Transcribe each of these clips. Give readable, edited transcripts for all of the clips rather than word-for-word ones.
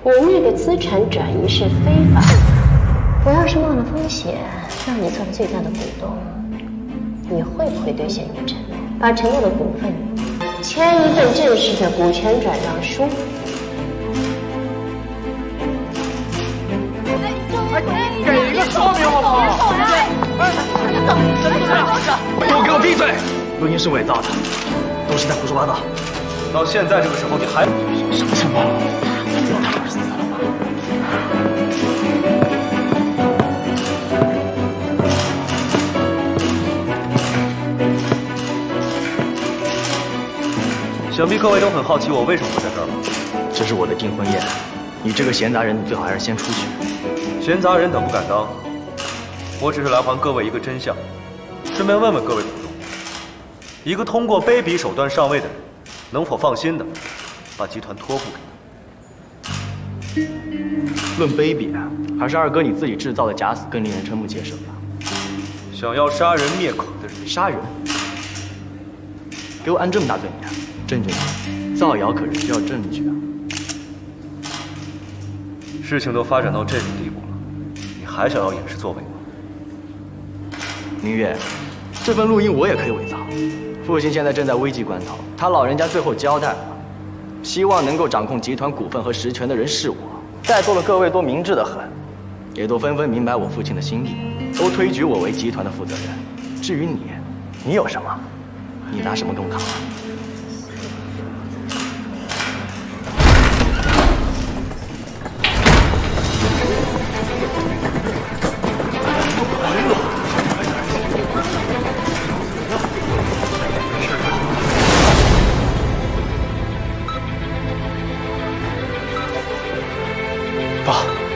你那个资产转移是非法的。我要是冒了风险让你做最大的股东，你会不会兑现你的承诺，把承诺的股份签一份正式的股权转让书？ 给一个说明好不好？ 都给我闭嘴！录音是伪造的，都是在胡说八道。 到现在这个时候，你还什么情况？ 想必各位都很好奇我为什么会在这儿吧？ 这是我的订婚宴，你这个闲杂人，你最好还是先出去。 闲杂人等不敢当，我只是来还各位一个真相，顺便问问各位股东，一个通过卑鄙手段上位的人，能否放心的把集团托付给他？ 论卑鄙啊，还是二哥你自己制造的假死更令人瞠目结舌吧？ 想要杀人灭口的人， 杀人？给我安这么大罪名啊！证据呢？造谣可人需要证据啊！ 事情都发展到这种地步了，你还想要掩饰作为吗？ 明月，这份录音我也可以伪造。父亲现在正在危急关头，他老人家最后交代了，希望能够掌控集团股份和实权的人是我。在座的各位都明智得很，也都纷纷明白我父亲的心意，都推举我为集团的负责人。至于你，你有什么？你拿什么跟我扛啊？ 爸，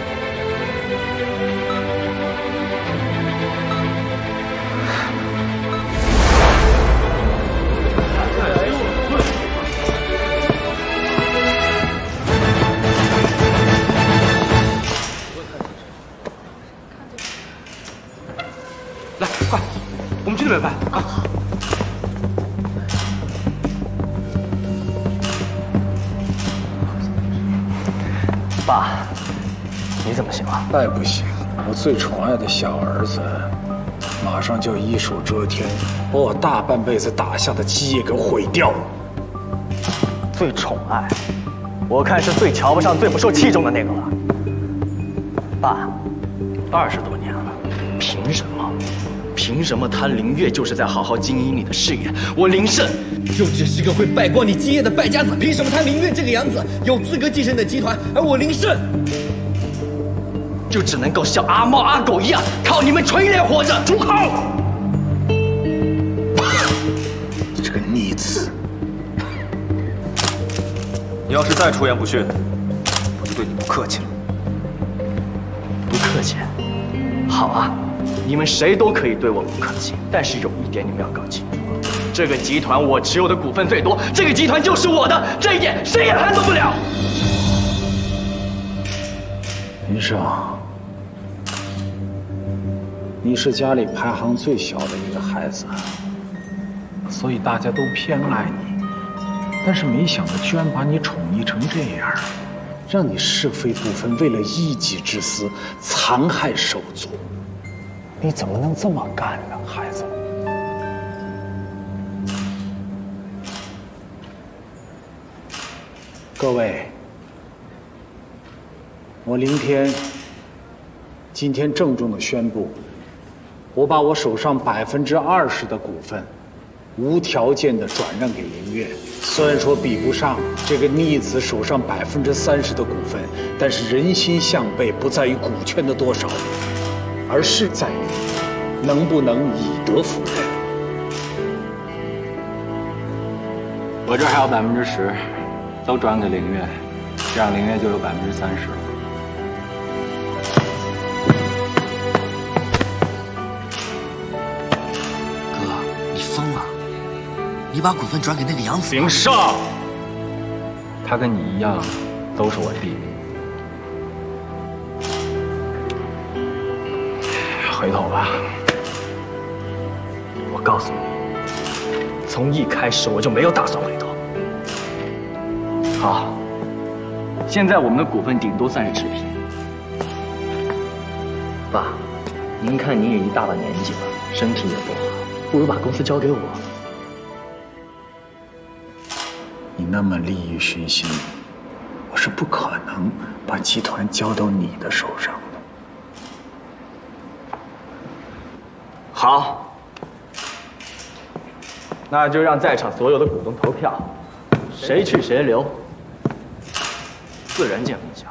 来，快，我们去那边办啊！ 爸，你怎么行了？ 再不行，我最宠爱的小儿子，马上就要一手遮天，把我大半辈子打下的基业给毁掉。 最宠爱，我看是最瞧不上、最不受器重的那个了。爸，20多年了，凭什么？凭什么他林月就是在好好经营你的事业，我林胜就只是个会败光你基业的败家子，凭什么他林月这个养子有资格继承你的集团，而我林胜就只能够像阿猫阿狗一样靠你们垂脸活着？住口！ 你这个逆子！ 你要是再出言不逊，我就对你不客气了。 不客气？好啊，你们谁都可以对我不客气，但是有一点你们要搞清楚，这个集团我持有的股份最多，这个集团就是我的，这一点谁也撼动不了。 林胜，你是家里排行最小的一个孩子，所以大家都偏爱你。但是没想到，居然把你宠溺成这样，让你是非不分，为了一己之私残害手足。你怎么能这么干呢，孩子？各位，我林天今天郑重地宣布，我把我手上20%的股份无条件地转让给林月。虽然说比不上这个逆子手上30%的股份，但是人心向背不在于股权的多少，而是在于能不能以德服人。 我这还有10%，都转给林月，这样林月就有30%了。 哥，你疯了！你把股份转给那个养子？ 林少， 他跟你一样，都是我弟。 回头吧。我告诉你，从一开始我就没有打算回头。好， 现在我们的股份顶多算是持平。爸，您看您也一大把年纪了，身体也不好，不如把公司交给我。 你那么利欲熏心，我是不可能把集团交到你的手上的。 好，那就让在场所有的股东投票，谁去谁留，自然见分晓。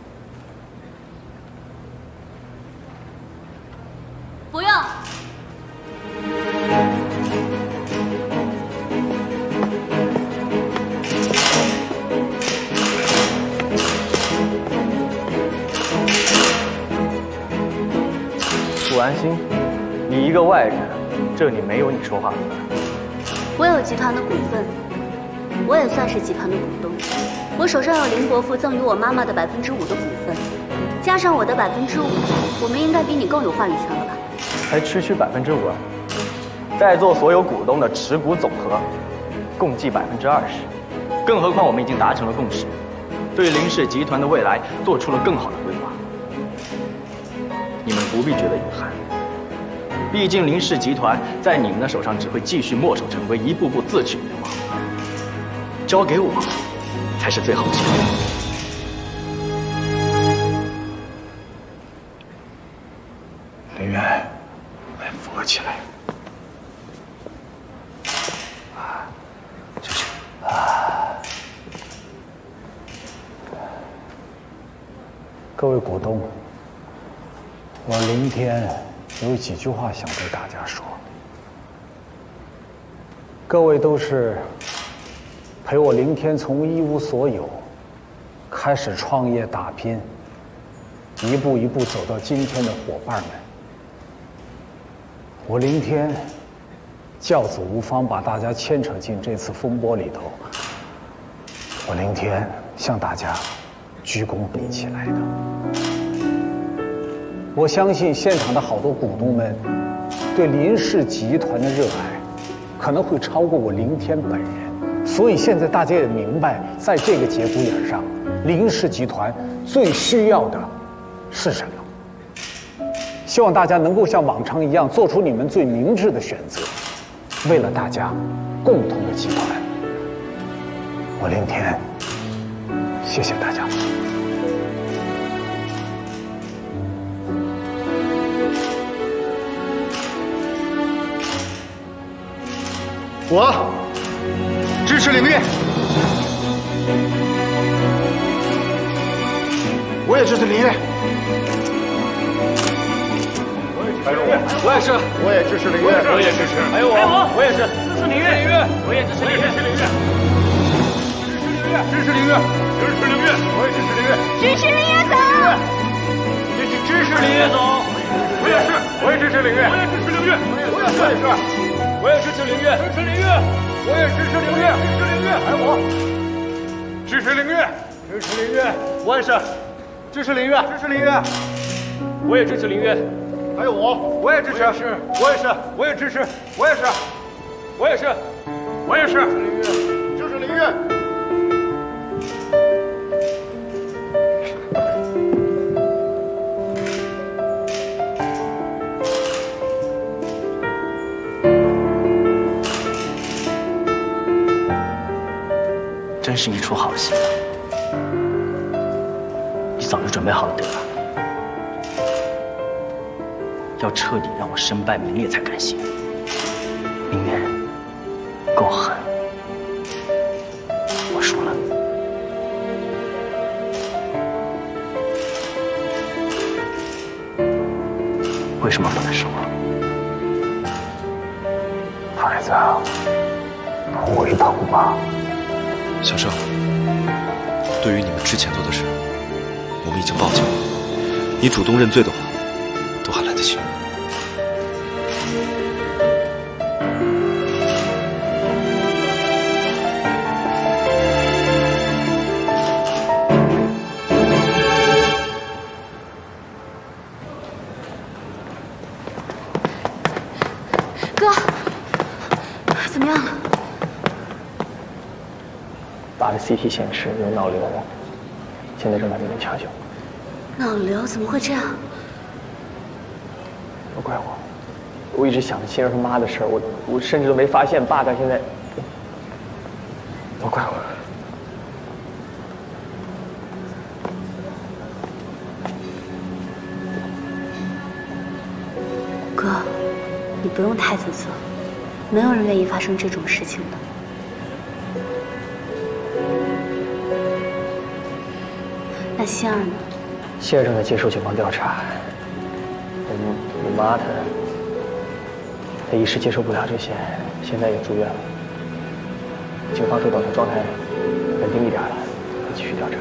不用。 不安心，你一个外人，这里没有你说话的份。 我有集团的股份，我也算是集团的股东。我手上有林伯父赠予我妈妈的5%的股份，加上我的5%，我们应该比你更有话语权了吧？ 才区5%啊！在座所有股东的持股总和，共计20%。更何况我们已经达成了共识，对林氏集团的未来做出了更好的规划。你们不必觉得遗憾，毕竟林氏集团在你们的手上只会继续墨守成规，一步步自取灭亡。交给我，才是最好的选择。 林渊，来扶我起来。 休息。 各位股东，我林天有几句话想对大家说。各位都是陪我林天从一无所有开始创业打拼，一步一步走到今天的伙伴们。我林天教子无方，把大家牵扯进这次风波里头。我林天向大家鞠躬立起来的。我相信现场的好多股东们对林氏集团的热爱，可能会超过我林天本人。所以现在大家也明白，在这个节骨眼上，林氏集团最需要的是什么。希望大家能够像往常一样，做出你们最明智的选择，为了大家共同的集团。我林天，谢谢大家。 我支持林月，我也支持林月。还有我也是，我也支持林月，我也支持。还有我也是支持林月，我也支持林月，支持林月，支持林月，我也支持林月， 支持林月总， 支持林月总，我也是，我也支持林月，我也支持林月，我也是，我也支持林月，支持林月，我也支持林月，支持林月，还有我，支持林月，支持林月，我也是，支持林月，支持林月，我也支持林月。还有我也支持，我也是，我也支持，我也是，我也是，我也是，就是林月。 真是一出好戏啊！你早就准备好了对吧？要彻底让我身败名裂才甘心。林渊，够狠！我输了。为什么不能是我？ 孩子，回头吧。 小盛，对于你们之前做的事，我们已经报警了。你主动认罪的话，都还来得及。 哥，怎么样了？ 打了 CT 显示有脑瘤， 现在正在给你抢救。 老刘怎么会这样？ 都怪我，我一直想着欣儿他妈的事儿，我甚至都没发现爸他现在，都怪我。 哥，你不用太自责，没有人愿意发生这种事情的。那欣儿呢？ 欣儿正在接受警方调查。我妈她一时接受不了这些，现在也住院了。警方说等她状态稳定一点了，会继续调查。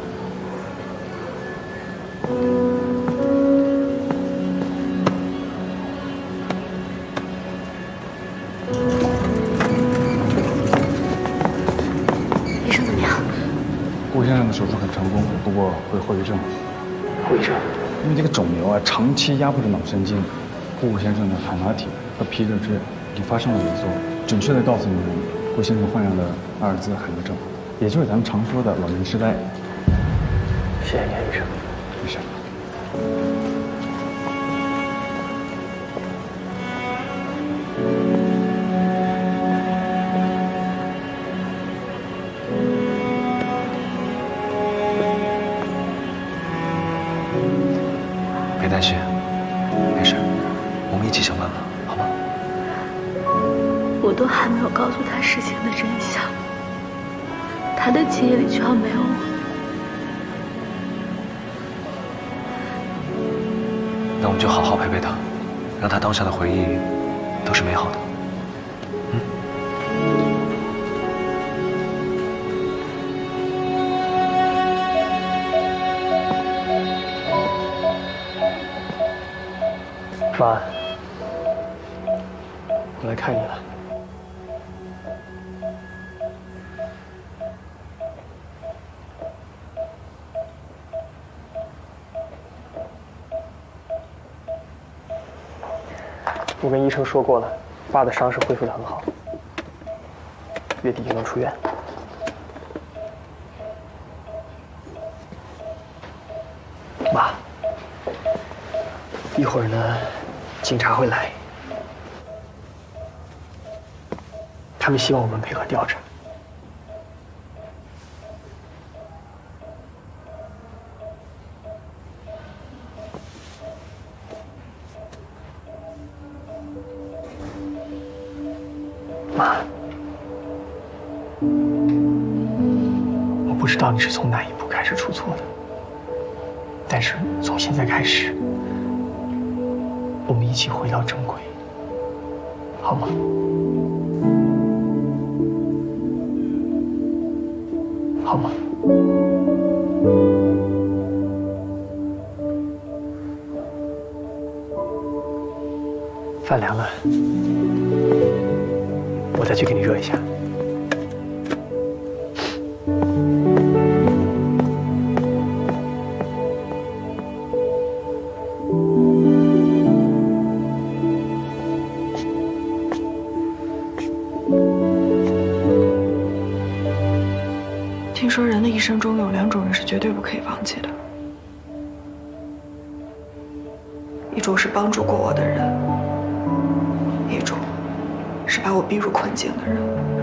医生怎么样？ 顾先生的手术很成功，不过会后遗症。 后遗症？ 因为这个肿瘤啊，长期压迫着脑神经，顾先生的海马体和皮质质已发生了萎缩。准确的告诉你们，顾先生患上了阿尔兹海默症，也就是咱们常说的老年痴呆。 谢谢您，医生。 没事。 别担心，没事，我们一起想办法，好吗？ 我都还没有告诉他事情的真相，他的记忆里就要没有我。 那我们就好好陪陪他，让他当下的回忆都是美好的。 妈，我来看你了。我跟医生说过了，爸的伤势恢复得很好，月底就能出院。妈，一会儿呢，警察会来，他们希望我们配合调查。妈，我不知道你是从哪一步开始出错的，但是从现在开始，我们一起回到正轨，好吗？好吗？饭凉了，我再去给你热一下。 听说人的一生中有2种人是绝对不可以忘记的，一种是帮助过我的人，一种是把我逼入困境的人。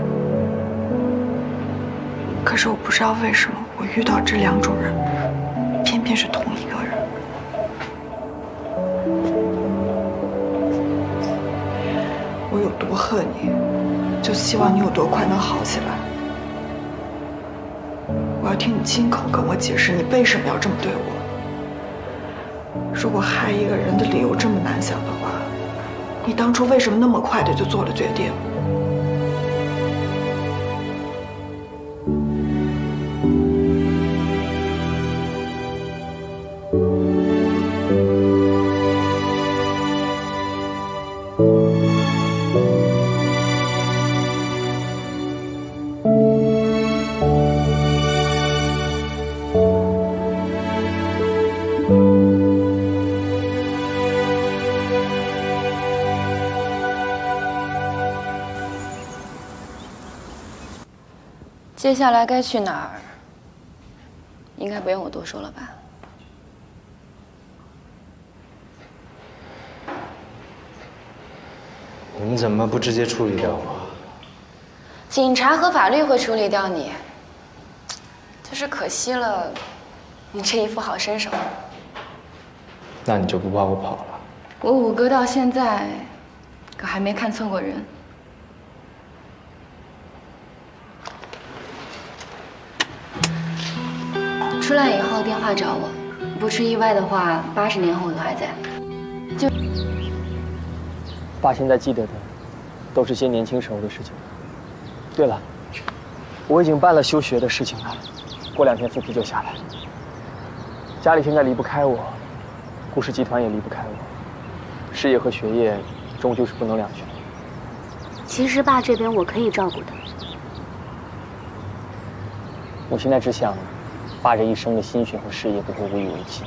可是我不知道为什么我遇到这2种人，偏偏是同一个人。我有多恨你，就希望你有多快能好起来。我要听你亲口跟我解释你为什么要这么对我。如果害一个人的理由这么难想的话，你当初为什么那么快的就做了决定？ 接下来该去哪儿？ 应该不用我多说了吧？ 你们怎么不直接处理掉我？ 警察和法律会处理掉你，就是可惜了你这一副好身手。 那你就不怕我跑了？ 我五哥到现在可还没看错过人。出来以后电话找我，不出意外的话，80年后我都还在。就爸现在记得的，都是些年轻时候的事情。对了，我已经办了休学的事情了，过2天复批就下来。家里现在离不开我，顾氏集团也离不开我，事业和学业终究是不能两全。 其实爸这边我可以照顾的。 我现在只想，爸这一生的心血和事业不会无以为继。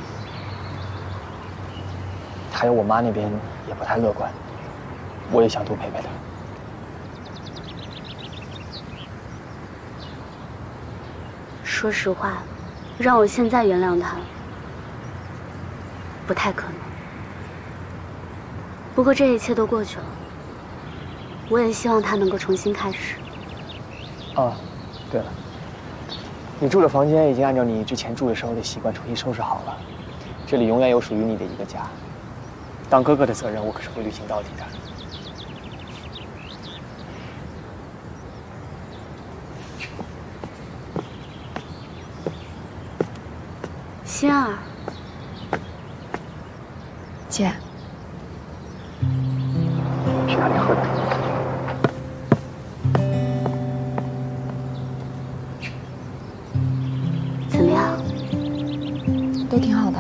还有我妈那边也不太乐观，我也想多陪陪她。 说实话，让我现在原谅他，不太可能。不过这一切都过去了，我也希望他能够重新开始。 啊，对了，你住的房间已经按照你之前住的时候的习惯重新收拾好了，这里永远有属于你的一个家。当哥哥的责任，我可是会履行到底的。 心儿， 姐， 去哪里喝点？ 怎么样？ 都挺好的，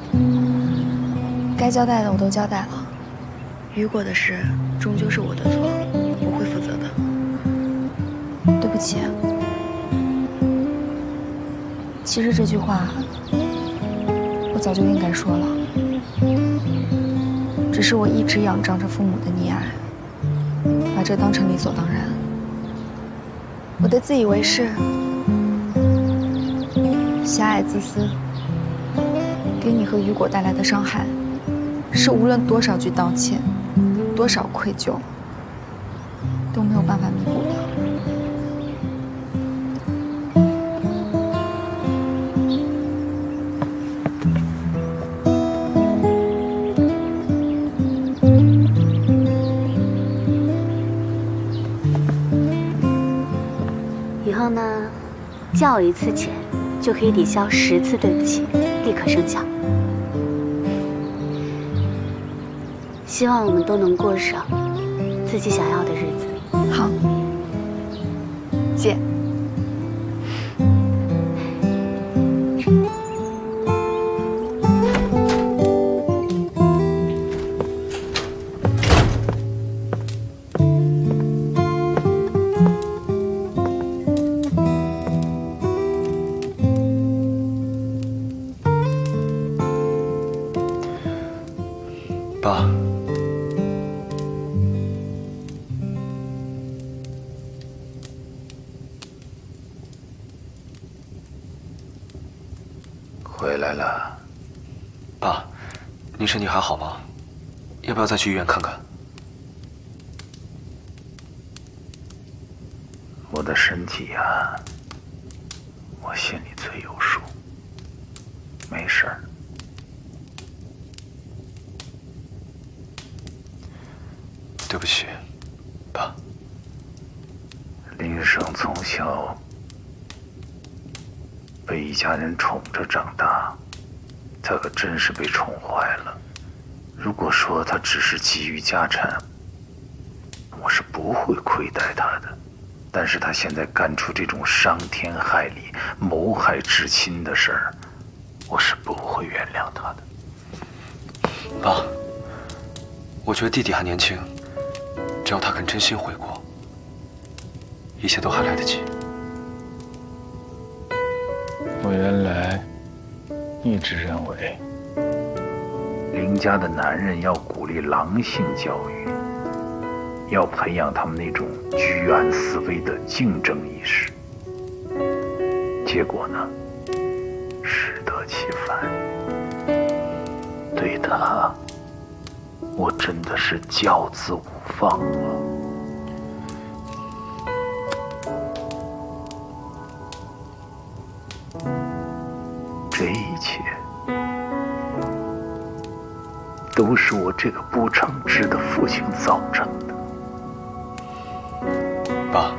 该交代的我都交代了。雨果的事终究是我的错，我会负责的。对不起。其实这句话我早就应该说了，只是我一直仰仗着父母的溺爱，把这当成理所当然。我的自以为是、狭隘自私，给你和雨果带来的伤害，是无论多少句道歉、多少愧疚，都没有办法弥补的。 以后呢，叫我一次姐，就可以抵消10次对不起，立刻生效。希望我们都能过上自己想要的日子。 好，姐。 爸， 回来了。 爸，您身体还好吗？要不要再去医院看看？ 我的身体呀，我心里最有数，没事儿。 对不起，爸。 林生从小被一家人宠着长大，他可真是被宠坏了。如果说他只是急于家产，我是不会亏待他的。但是他现在干出这种伤天害理、谋害至亲的事儿，我是不会原谅他的。 爸，我觉得弟弟还年轻。只要他肯真心悔过，一切都还来得及。 我原来一直认为，林家的男人要鼓励狼性教育，要培养他们那种居安思危的竞争意识。结果呢， 得其反。对他，我真的是教子无方了。这一切都是我这个不称职的父亲造成的。 爸，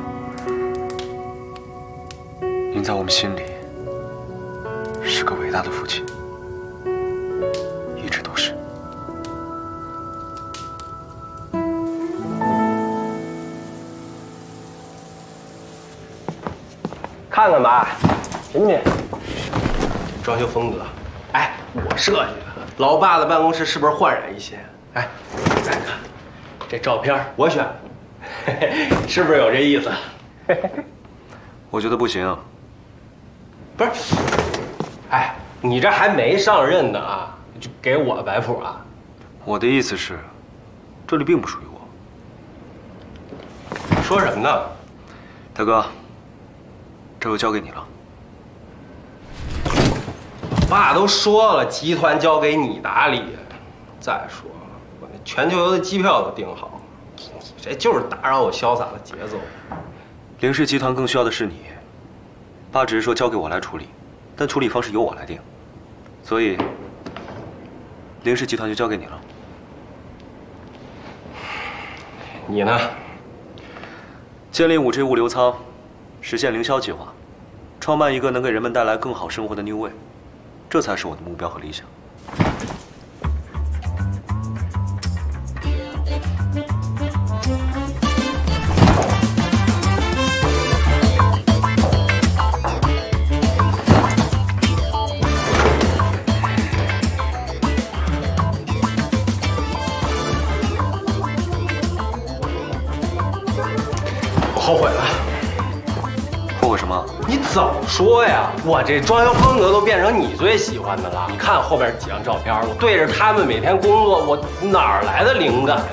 您在我们心里是个伟大的父亲，一直都是。 看看吧，品品，装修风格，哎，我设计的。老爸的办公室是不是焕然一新？哎，再看这照片，我选的，嘿嘿，是不是有这意思？ 我觉得不行。 不是，哎，你这还没上任呢啊，就给我摆谱啊？ 我的意思是，这里并不属于我。 说什么呢？ 大哥，这就交给你了。 爸都说了，集团交给你打理。再说了，我那全球游的机票都订好了，你这就是打扰我潇洒的节奏。 凌氏集团更需要的是你。爸只是说交给我来处理，但处理方式由我来定，所以凌氏集团就交给你了。 你呢？ 建立5G 物流仓，实现零销计划，创办一个能给人们带来更好生活的 New Way， 这才是我的目标和理想。 后悔了。 后悔什么？ 你早说呀！我这装修风格都变成你最喜欢的了。你看后边几张照片，我对着他们每天工作，我哪儿来的灵感呀？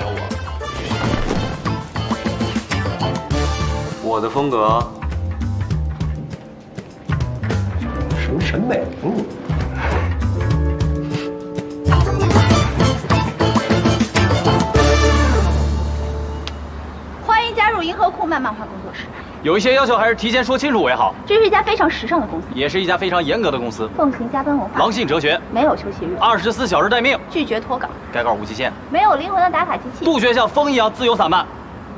我的风格？ 什么审美？ 欢迎加入银河酷漫漫画工作室。 有一些要求还是提前说清楚为好。 这是一家非常时尚的公司， 也是一家非常严格的公司， 奉行加班文化， 狼性哲学， 没有休息日 ，24小时待命， 拒绝脱稿， 该稿无期限， 没有灵魂的打卡机器， 杜绝像风一样自由散漫。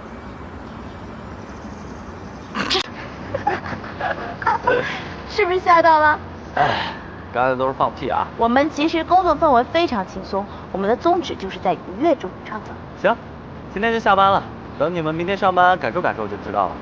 是不是吓到了？ 哎，刚才都是放屁啊！ 我们其实工作氛围非常轻松，我们的宗旨就是在愉悦中创造。 行，今天就下班了，等你们明天上班感受感受就知道了。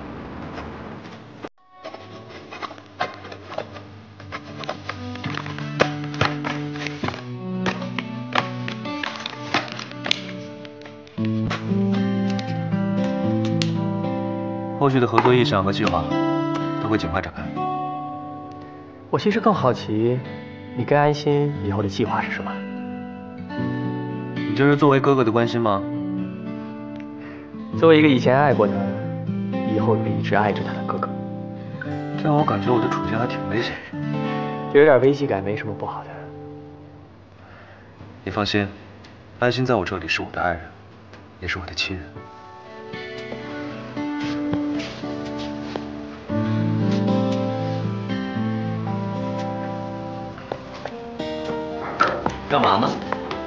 后续的合作意向和计划都会尽快展开。 我其实更好奇，你跟安心以后的计划是什么？ 你这是作为哥哥的关心吗？ 作为一个以前爱过你，以后也一直爱着他的哥哥， 这让我感觉我的处境还挺危险。 有点危机感没什么不好的。 你放心，安心在我这里是我的爱人，也是我的亲人。 干嘛呢？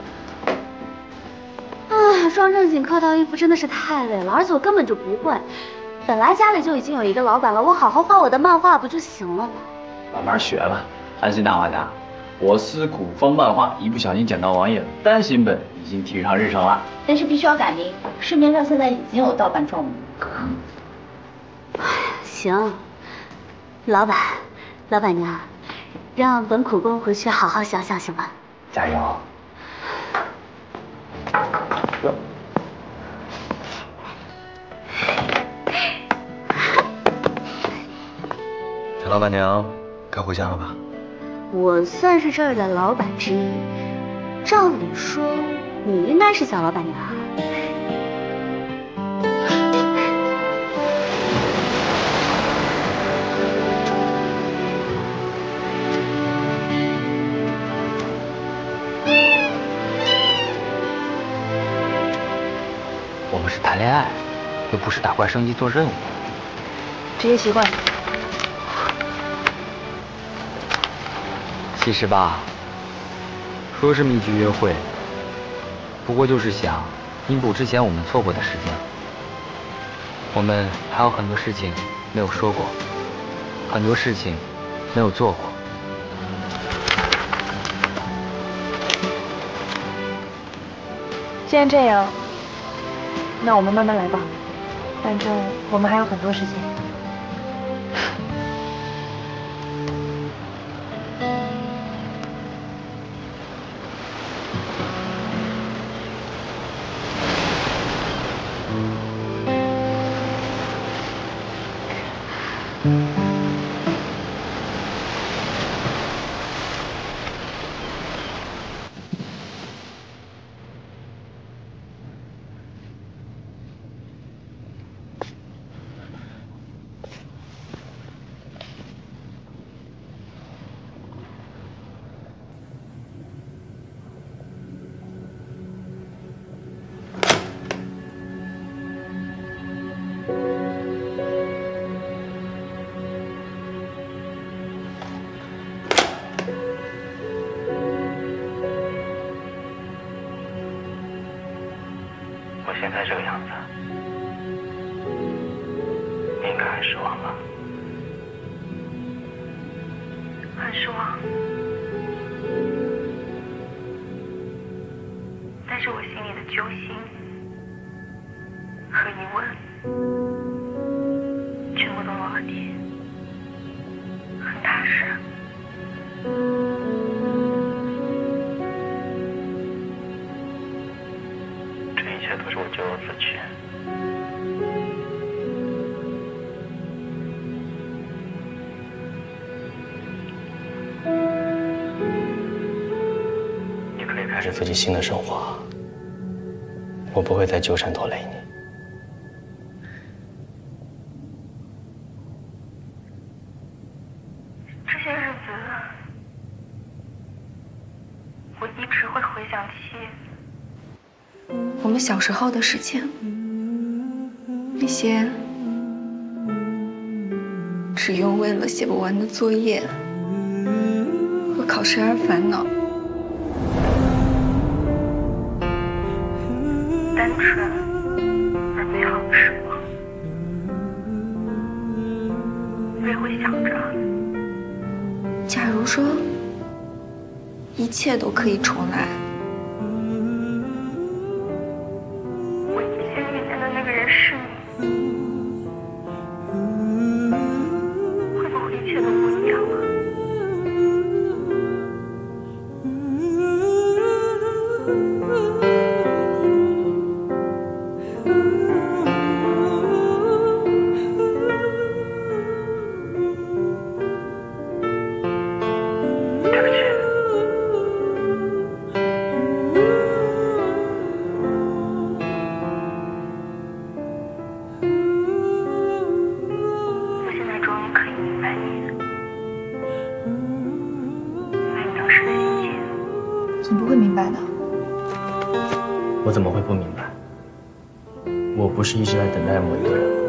啊，装正经客套应付真的是太累了，而且我根本就不会。本来家里就已经有一个老板了，我好好画我的漫画不就行了吗？ 慢慢学吧，安心大画家。我司古风漫画一不小心捡到网页，单行本已经提上日程了。 但是必须要改名，市面上现在已经有盗版状物。 行，老板娘，让本苦工回去好好想想行吗？ 加油！ 田老板娘，该回家了吧？ 我算是这儿的老板之一，照理说你应该是小老板娘。 恋爱，又不是打怪升级做任务。 职业习惯。 其实吧，说是密集约会，不过就是想弥补之前我们错过的时间。我们还有很多事情没有说过，很多事情没有做过。 既然这样，那我们慢慢来吧。反正我们还有很多时间。 我现在这个样子，你应该很失望吧？ 很失望，但是我心里的揪心和疑问全部都落了地，很踏实。 这一切都是我咎由自取。你可以开始自己新的生活，我不会再纠缠拖累你。 这些日子，我一直会回想起我们小时候的事情，那些只用为了写不完的作业和考试而烦恼， 单纯而美好的时光。我也会想着， 假如说一切都可以重来， 我以前遇见的那个人是你，会不会一切都不一样了？ 你不会明白的。 我怎么会不明白？我不是一直在等待某一个人吗？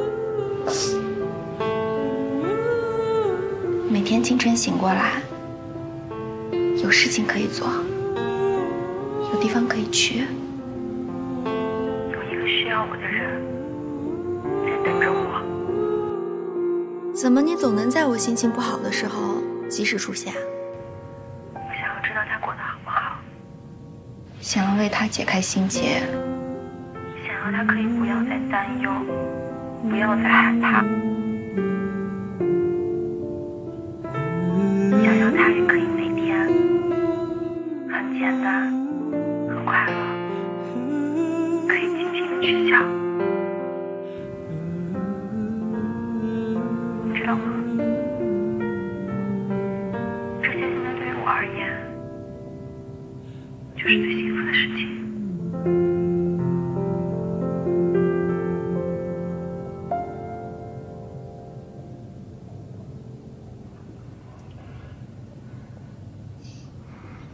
每天清晨醒过来，有事情可以做，有地方可以去， 有一个需要我的人在等着我。 怎么你总能在我心情不好的时候及时出现？ 我想要知道他过得好不好， 想要为他解开心结， 想要他可以不要再担忧，不要再害怕，想要他也可以每天很简单很快乐，可以尽情的去笑，你知道吗？这些现在对于我而言就是最幸福的事情。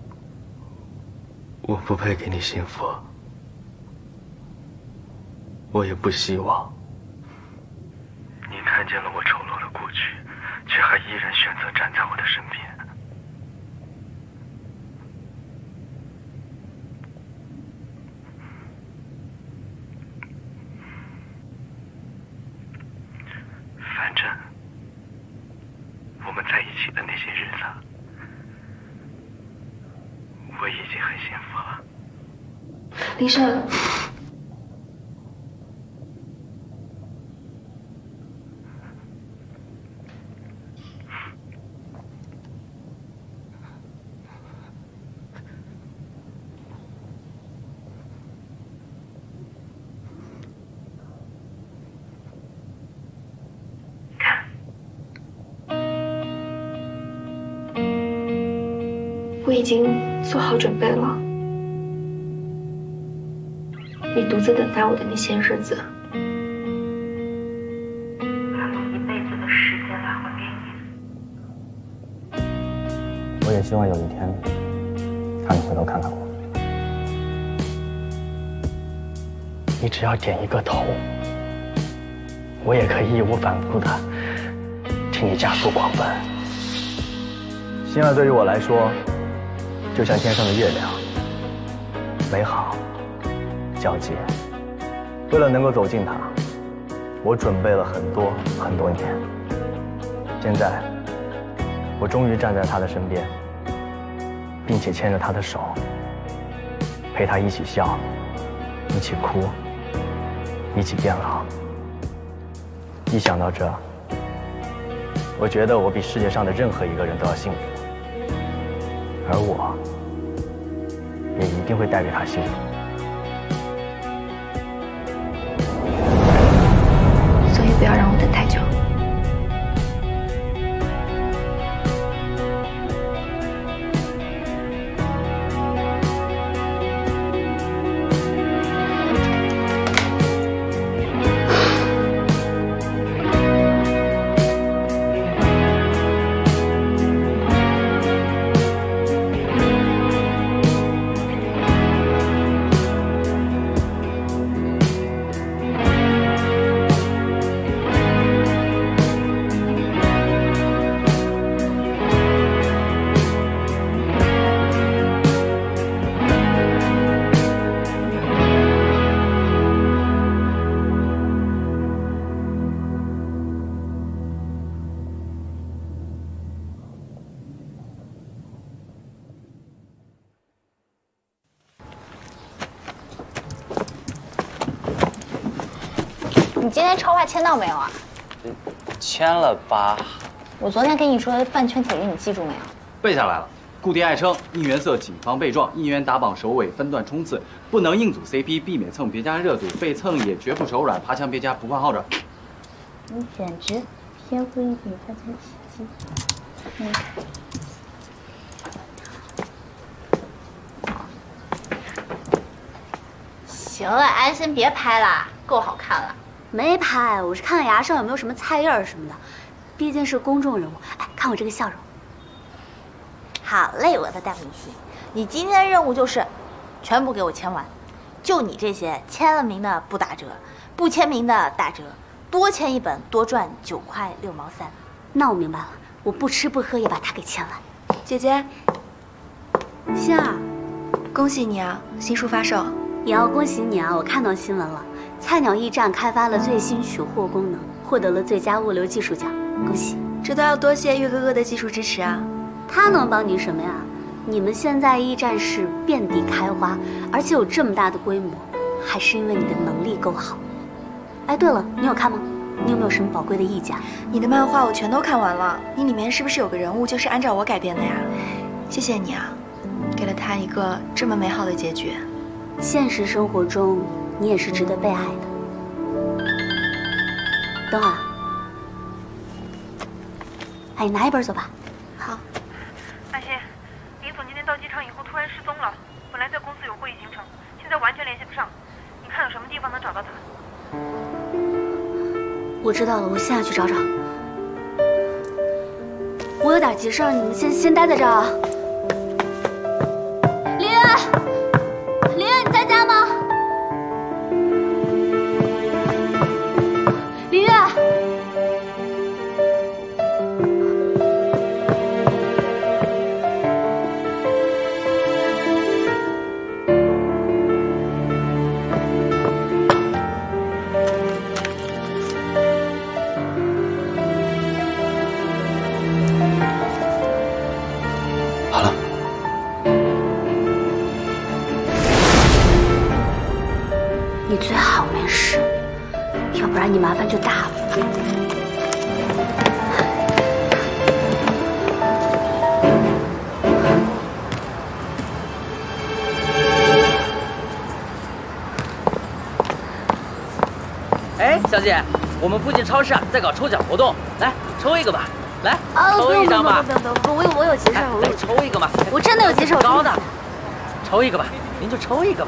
我不配给你幸福， 我也不希望。 你看见了我丑陋的过去，却还依然选择站在我的身边。反正我们在一起的那些日子，我已经很幸福了。 林胜，我已经做好准备了。你独自等待我的那些日子， 我用一辈子的时间来还给你。 我也希望有一天，让你回头看看我。你只要点一个头，我也可以义无反顾的替你加速狂奔。心儿对于我来说，就像天上的月亮，美好。皎洁，为了能够走近他，我准备了很多年。现在，我终于站在他的身边，并且牵着他的手，陪他一起笑，一起哭，一起变老。一想到这，我觉得我比世界上的任何一个人都要幸福，而我也一定会带给他幸福。 不要让我等太久。 你今天超话签到没有啊？ 签了吧。 我昨天跟你说的饭圈铁律你记住没有？ 背下来了。固定爱称，应援色，谨防被撞，应援打榜首尾分段冲刺，不能硬组 CP， 避免蹭别家热组，被蹭也绝不手软，爬墙别家不换号着。 你简直天赋异禀，加奇迹。行了，安心别拍了，够好看了。 没拍，我是看看牙上有没有什么菜印儿什么的，毕竟是公众人物。哎，看我这个笑容。 好嘞，我的大明星，你今天的任务就是全部给我签完，就你这些签了名的不打折，不签名的打折，多签一本多赚9块6毛3。 那我明白了，我不吃不喝也把它给签完。 姐姐， 心儿， 恭喜你啊，新书发售。 也要恭喜你啊，我看到新闻了，菜鸟驿站开发了最新取货功能，获得了最佳物流技术奖，恭喜！ 这都要多谢月哥哥的技术支持啊。 他能帮你什么呀？你们现在驿站是遍地开花，而且有这么大的规模，还是因为你的能力够好。哎，对了，你有看吗？你有没有什么宝贵的意见？ 你的漫画我全都看完了，你里面是不是有个人物就是按照我改编的呀？谢谢你啊，给了他一个这么美好的结局。 现实生活中，你也是值得被爱的。等会儿，哎，拿一本走吧。 好。 安心，林总今天到机场以后突然失踪了，本来在公司有会议行程，现在完全联系不上。你看有什么地方能找到他？ 我知道了，我现在去找找。我有点急事儿，你们先待在这儿啊。林恩，林恩，你在家吗？ 你麻烦就大了。 哎，小姐，我们附近超市啊在搞抽奖活动，来抽一个吧，来抽一张吧。 不，我有急事， 来抽一个吧。 我真的有急事， 高的，抽一个吧，您就抽一个吧。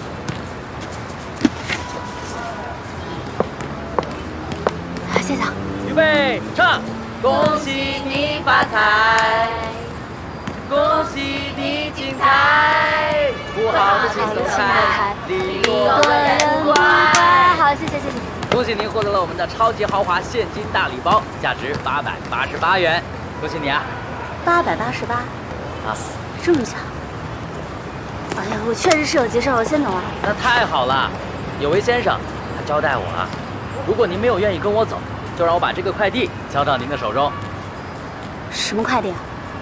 谢谢。 预备，唱！恭喜你发财，恭喜你精彩，不好的心都开，利落的人乖。 好，谢谢。 恭喜您获得了我们的超级豪华现金大礼包，价值888元，恭喜你啊 ！888 啊， 这么巧？哎呀，我确实是有急事，我先走了。 那太好了，有位先生他交代我啊，如果您没有愿意跟我走，就让我把这个快递交到您的手中。 什么快递啊？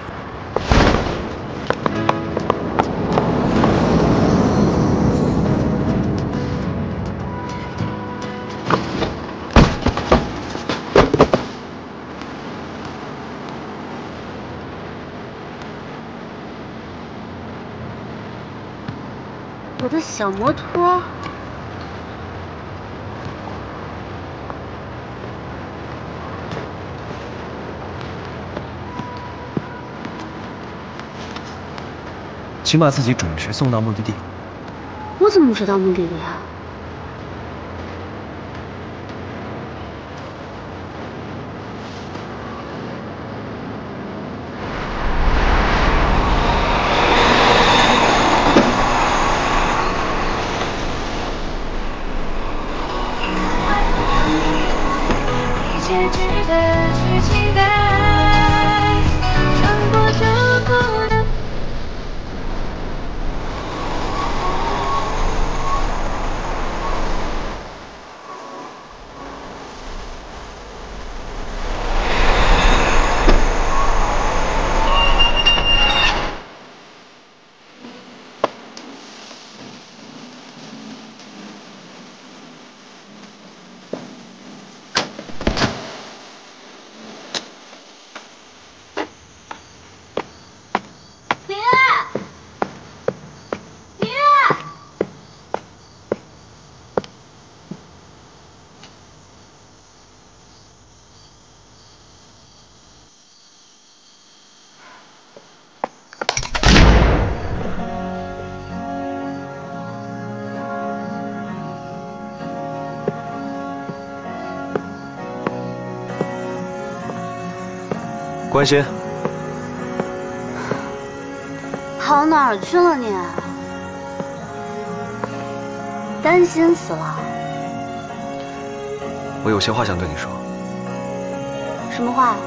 我的小摩托。 请把自己准时送到目的地。 我怎么知道目的地啊？ 关心， 跑哪儿去了你？担心死了。 我有些话想对你说。 什么话？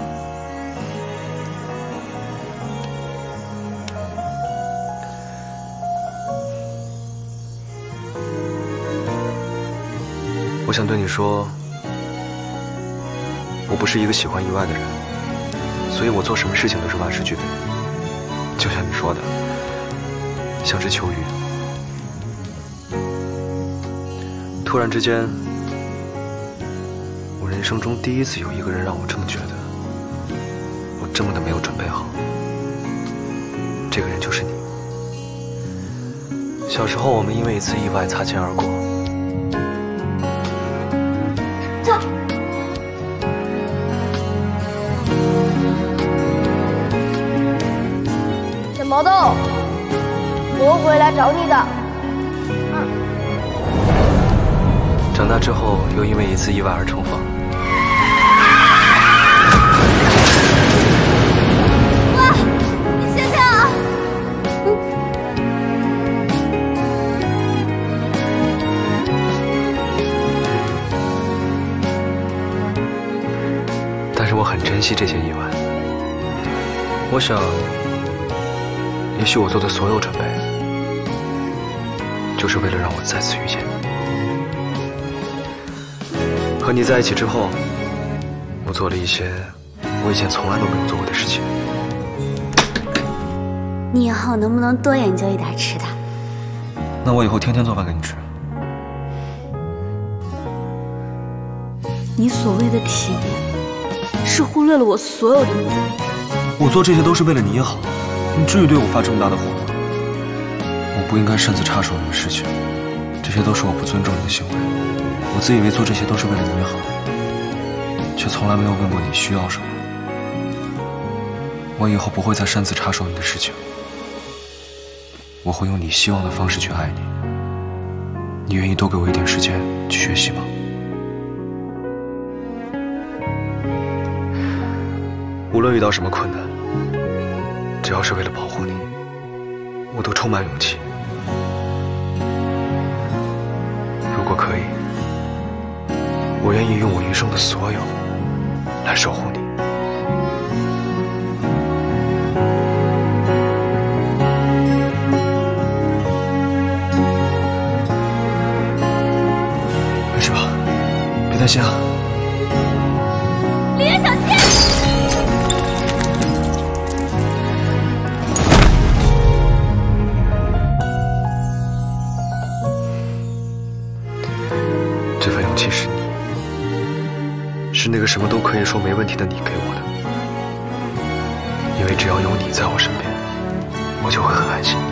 我想对你说，我不是一个喜欢意外的人。所以我做什么事情都是万事俱备，就像你说的，像只秋鱼。突然之间，我人生中第一次有一个人让我这么觉得，我这么的没有准备好。这个人就是你。小时候我们因为一次意外擦肩而过。 毛豆，我会回来找你的。 长大之后，又因为一次意外而重逢。 哇，你谢谢啊！ 但是我很珍惜这些意外。我想。也许我做的所有准备，就是为了让我再次遇见你。和你在一起之后，我做了一些我以前从来都没有做过的事情。 你以后能不能多研究一点吃的？ 那我以后天天做饭给你吃。 你所谓的体面，是忽略了我所有的努力。 我做这些都是为了你好，你至于对我发这么大的火吗？我不应该擅自插手你的事情，这些都是我不尊重你的行为。我自以为做这些都是为了你好，却从来没有问过你需要什么。我以后不会再擅自插手你的事情，我会用你希望的方式去爱你。你愿意多给我一点时间去学习吗？无论遇到什么困难，只要是为了保护你，我都充满勇气。如果可以，我愿意用我余生的所有来守护你。没事吧？别担心啊。 李渊，小心！ 这份勇气是你，是那个什么都可以说没问题的你给我的。因为只要有你在我身边，我就会很安心。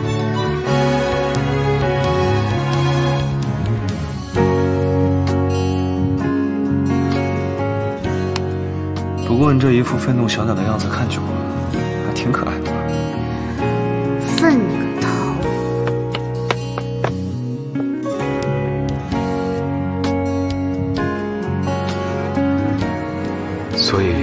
不过你这一副愤怒小鸟的样子看久了，还挺可爱的吧？ 愤你个头！ 所以，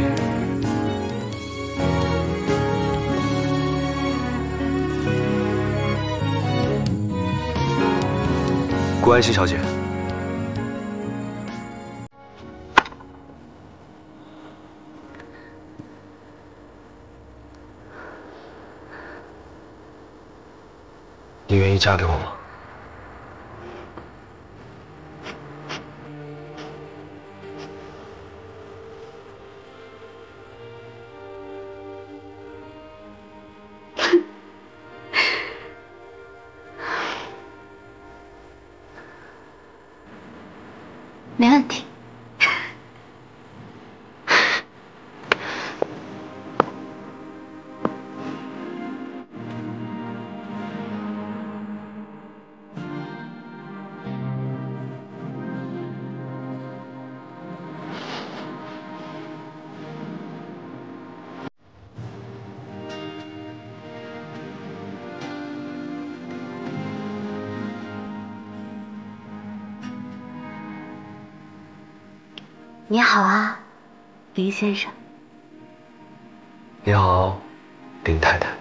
顾安心小姐，你愿意嫁给我吗？ 没问题。你好啊，林先生。 你好，林太太。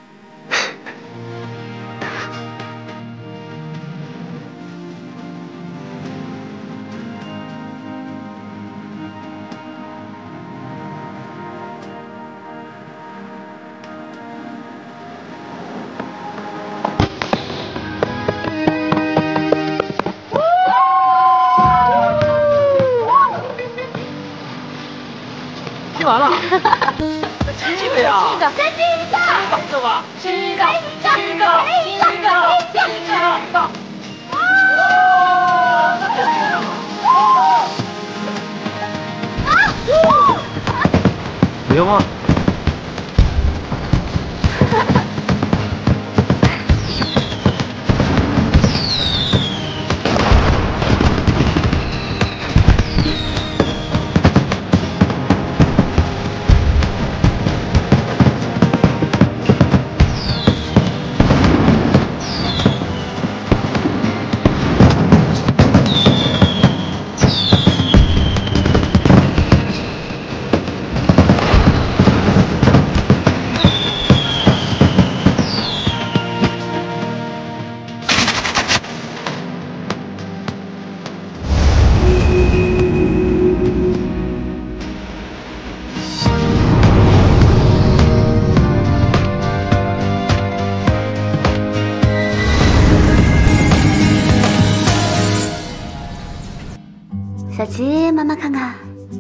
听完了，再听一个呀！ 再听一个！ 这吧， 听一个！听一个！听一个！ 没有吗？ 小琪，妈妈看看，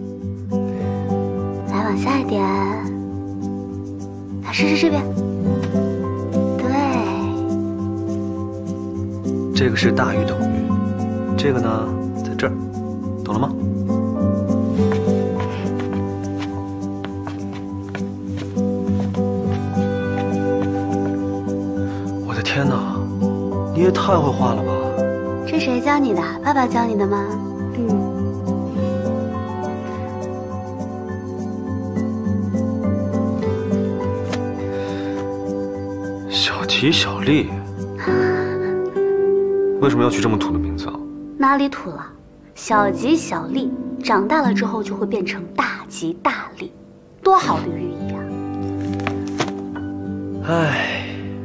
来往下一点，来试试这边，对， 这个是大于等于，这个呢在这儿，懂了吗？ 也太会画了吧！ 这谁教你的？爸爸教你的吗？ 小吉小利，为什么要取这么土的名字啊？ 哪里土了？小吉小利，长大了之后就会变成大吉大利，多好的寓意啊！ 唉，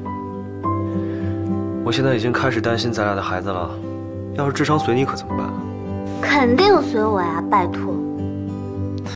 我现在已经开始担心咱俩的孩子了。要是智商随你可怎么办？ 肯定随我呀，拜托。